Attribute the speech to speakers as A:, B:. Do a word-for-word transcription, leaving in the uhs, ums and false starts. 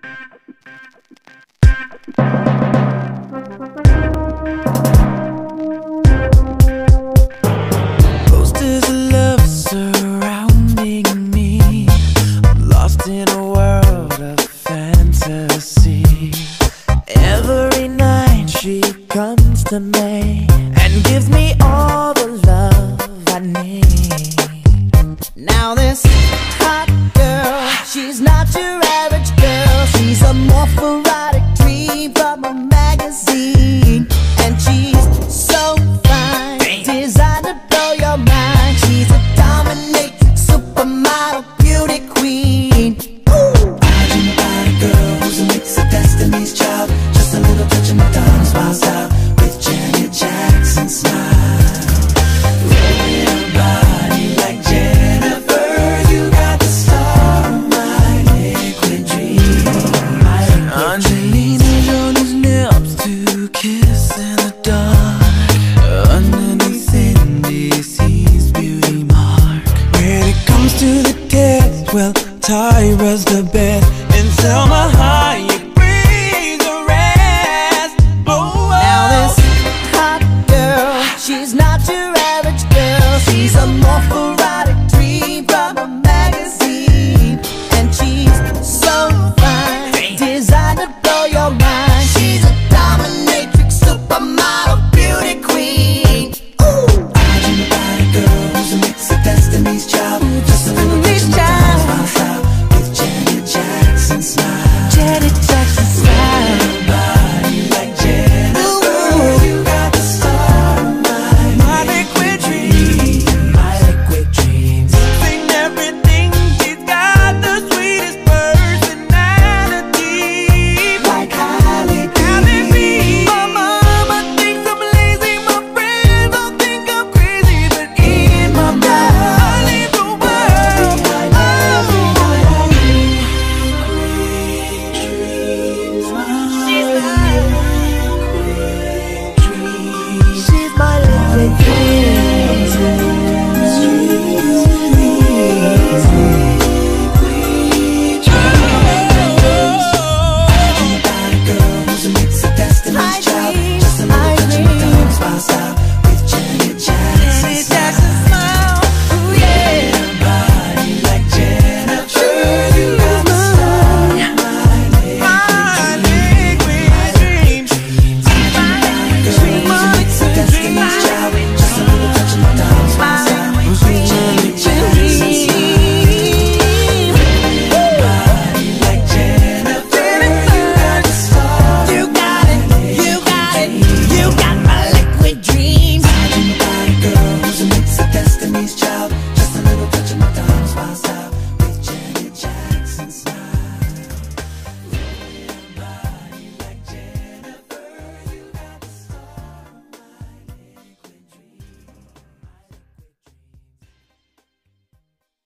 A: Posters of love surrounding me. I'm lost in a world of fantasy. Every night she comes to me and gives me all the love I need. Now this hot girl, she's not your average girl. She's a morphorotic dream from a magazine. And she's so fine, designed to blow your mind. She's a dominatrix, supermodel, beauty queen. Ooh. I dream about a girl who's a mix of Destiny's Child, just a little touch of Madonna's wild style, with Janet Jackson's smile. Rolling her body like Jennifer, you got the star of my liquid dream. Angelina Jolie's lips to kiss in the dark, underneath Indie's beauty mark. When it comes to the test, well, Tyra's the best, and Salma Hayek